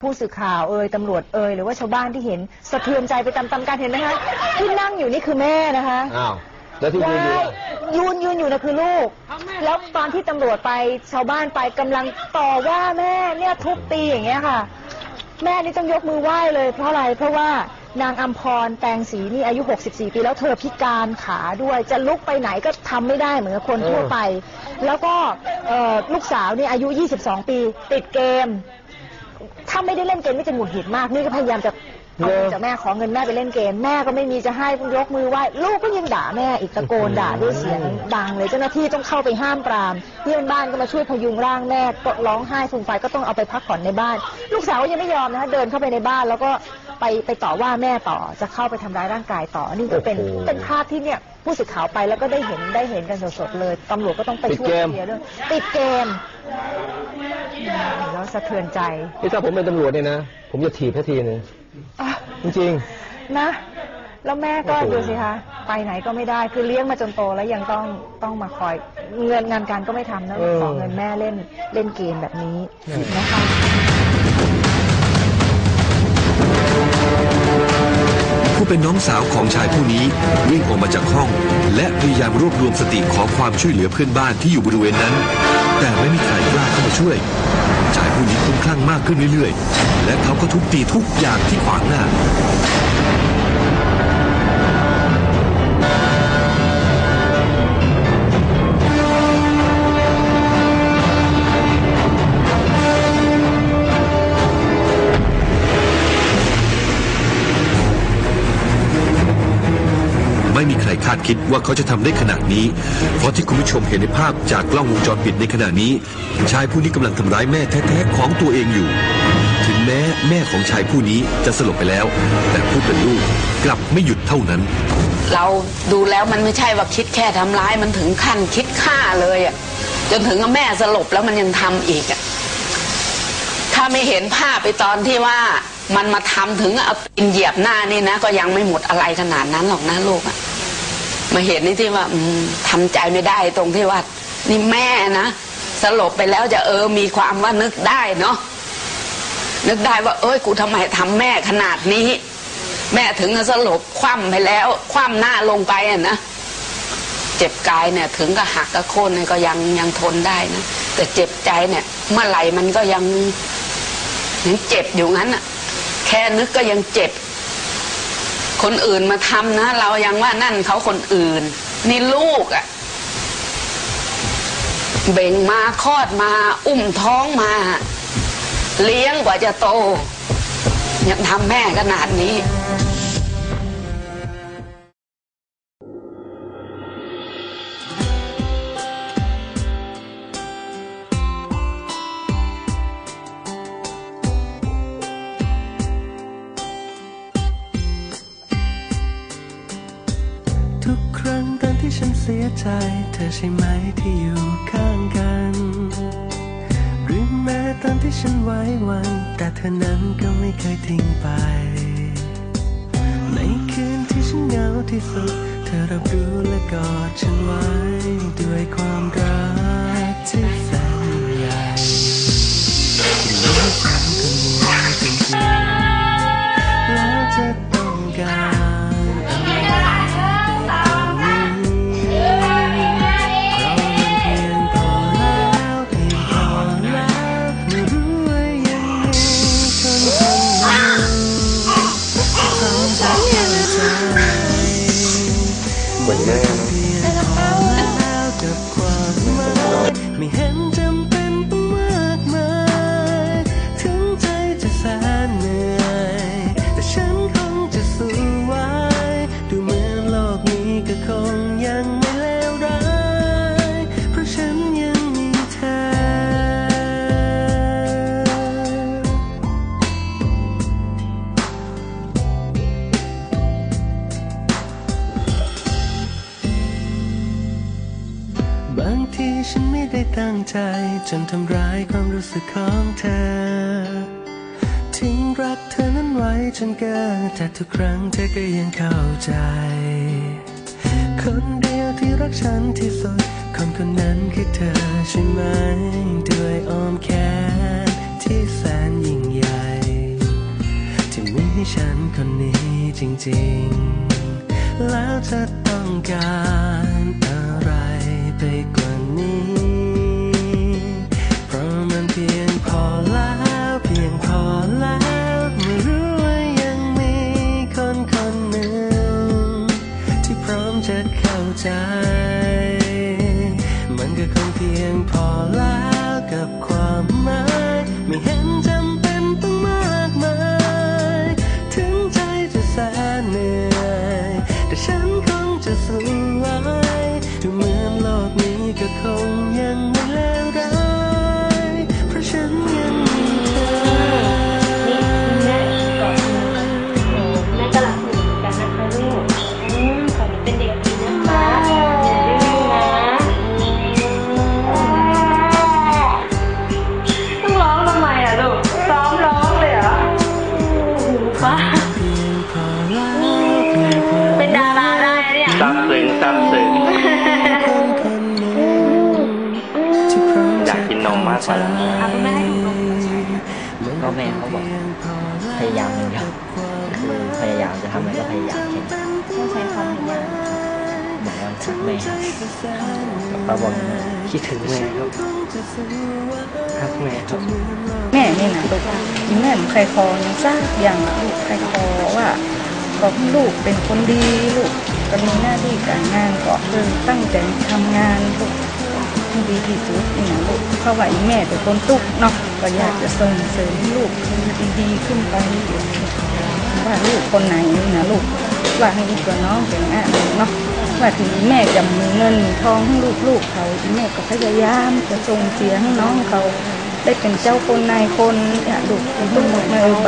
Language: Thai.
ผู้สื่อข่าวตำรวจหรือว่าชาวบ้านที่เห็นสะเทือนใจไปตามๆกันเห็นไหมคะที่นั่งอยู่นี่คือแม่นะคะอ้าวแล้วที่ยืนอยู่นะคือลูกแล้วตอนที่ตำรวจไปชาวบ้านไปกำลังต่อว่าแม่เนี่ยทุบตีอย่างเงี้ยค่ะแม่นี่ต้องยกมือไหว้เลยเพราะอะไรเพราะว่านางอัมพรแตงศรีนี่อายุ64 ปีแล้วเธอพิการขาด้วยจะลุกไปไหนก็ทำไม่ได้เหมือนคนทั่วไปแล้วก็ลูกสาวนี่อายุ22 ปีติดเกมถ้าไม่ได้เล่นเกมนี่จะหงุดหงิดมากนี่ก็พยายามจะเอาเงินจากแม่ขอเงินแม่ไปเล่นเกมแม่ก็ไม่มีจะให้ยกมือไหว้ลูกก็ยังด่าแม่อีกตะโกนด่าด้วยเสียงดังเลยเจ้าหน้าที่ต้องเข้าไปห้ามปรามเพื่อนบ้านก็มาช่วยพยุงร่างแม่ก็ร้องไห้ฟูมฟายก็ต้องเอาไปพักผ่อนในบ้านลูกสาวก็ยังไม่ยอมนะคะเดินเข้าไปในบ้านแล้วก็ไปต่อว่าแม่ต่อจะเข้าไปทำร้ายร่างกายต่อนี่ก็เป็นภาพที่เนี่ยผู้สื่อข่าวไปแล้วก็ได้เห็นกันสดๆเลยตำรวจก็ต้องไปช่วยเคลียร์เรื่องติดเกมแล้วสะเทือนใจถ้าผมเป็นตำรวจเนี่ยนะผมจะถีบทีนึงจริงๆนะแล้วแม่ก็ดูสิคะไปไหนก็ไม่ได้คือเลี้ยงมาจนโตแล้วยังต้องมาคอยงานการก็ไม่ทำนะขอเงินแม่เล่นเกมแบบนี้นะคะผู้เป็นน้องสาวของชายผู้นี้วิ่งออกมาจากห้องและพยายามรวบรวมสติขอความช่วยเหลือเพื่อนบ้านที่อยู่บริเวณนั้นแต่ไม่มีใครกล้าเข้ามาช่วยชายผู้นี้คลุ้มคลั่งมากขึ้นเรื่อยๆและเขาก็ทุบตีทุกอย่างที่ขวางหน้าไม่มีใครคาดคิดว่าเขาจะทำได้ขนาดนี้เพราะที่คุณผู้ชมเห็นในภาพจากกล้องวงจรปิดในขณะนี้ชายผู้นี้กำลังทำร้ายแม่แท้ๆของตัวเองอยู่ถึงแม้แม่ของชายผู้นี้จะสลบไปแล้วแต่ผู้เป็นลูกกลับไม่หยุดเท่านั้นเราดูแล้วมันไม่ใช่ว่าคิดแค่ทำร้ายมันถึงขั้นคิดฆ่าเลยอ่ะจนถึงแม่สลบแล้วมันยังทำอีกอ่ะถ้าไม่เห็นภาพไปตอนที่ว่ามันมาทำถึงเอาตีนเหยียบหน้านี่นะก็ยังไม่หมดอะไรขนาดนั้นหรอกนะลูกอะมาเห็นนี่ที่ว่าทำใจไม่ได้ตรงที่ว่านี่แม่นะสลบไปแล้วจะมีความว่านึกได้เนาะนึกได้ว่ากูทำไมทำแม่ขนาดนี้แม่ถึงสลบคว่ำไปแล้วคว่ำหน้าลงไปอ่ะนะเจ็บกายเนี่ยถึงกับหักกับโค่นเนี่ยก็ยังทนได้นะแต่เจ็บใจเนี่ยเมื่อไหร่มันก็ยังเจ็บอยู่งั้นอ่ะแค่นึกก็ยังเจ็บคนอื่นมาทำนะเรายังว่านั่นเขาคนอื่นนี่ลูกอ่ะเบ่งมาคลอดมาอุ้มท้องมาเลี้ยงกว่าจะโตยังทำแม่ขนาดนี้ทุกครั้งตอนที่ฉันเสียใจเธอใช่ไหมที่อยู่ข้างกันหรือแม้ตอนที่ฉันไว้วันแต่เธอนั้นก็ไม่เคยทิ้งไปในคืนที่ฉันเหงาที่สุดเธอรับรู้และกอดฉันไว้ด้วยความรักที่แสนใหญ่และฉันก็มัวจริงๆแล้วจะต้องการไม่เห็นจำเป็นต้องมากมายถึงใจจะแสนเหนื่อยแต่ฉันคงจะสู้ไว้ดูเหมือนโลกนี้ก็คงยังไม่เลวร้ายเพราะฉันยังมีเธอบางทีฉันไม่ได้ตั้งใจจนทำร้ายความรู้สึกของเธอทิ้งรักเธอนั้นไว้จนเกินแต่ทุกครั้งเธอก็ยังเข้าใจคนเดียวที่รักฉันที่สุดคนนั้นคือเธอใช่ไหมด้วยอ้อมแขนที่แสนยิ่งใหญ่ฉันคนนี้จริงๆแล้วจะต้องการอะไรไปกว่านี้เพราะมันเพียงพอแล้วเพียงพอแล้วไม่รู้ว่ายังมีคนคนหนึ่งที่พร้อมจะเข้าใจมันก็คงเพียงพอแล้วกับความหมายไม่เห็นจำเป็นต้องมากมายถึงใจจะแสนเหนื่อยแต่ฉันคงจะสู้ไว้ดูเหมือนโลกนี้ก็คงยังไม่เลวร้ายเพราะฉันยังมีเธอแม่กอดมือแม่ก็รักหนูเหมือนกันนะคะลูกขอหนูเป็นเด็กดีนะคะอย่าดื้อนะต้องร้องทำไมอ่ะลูกซ้อมร้องเลยเหรอป้าเป็นดาราได้เนี่ยซับซึ้งอยากกินนมมากกว่าเอาคุณแม่ให้หนูนมก็แม่เขาบอกพยายามอย่างเดียวคือพยายามจะทำอะไรก็พยายามแค่นี้ต้องใช้ความพยายามบอกว่ารักแม่ครับป้าบอกคิดถึงแม่ครับรักแม่ครับแม่นี่นะลูกแม่ไม่เคยขอซากอย่างลูกใครขอว่าขอให้ลูกเป็นคนดีลูกก็มีหน้าที่การงานก็คือตั้งใจทำงานลูกให้ดีที่สุดนี่นะลูกเพราะว่าแม่เป็นคนตุกเนาะก็อยากจะส่งเสริมลูกให้ดีๆขึ้นไปว่าลูกคนไหนนะลูกว่าให้อีกตัวน้องเป็นอ่ะเนาะว่าถึงแม่จะมีเงินมีทองให้ลูกๆเขาแม่ก็พยายามจะส่งเสียให้น้องเขาได้เป็นเจ้าคนนายคนอยากลูกเป็นลูกมา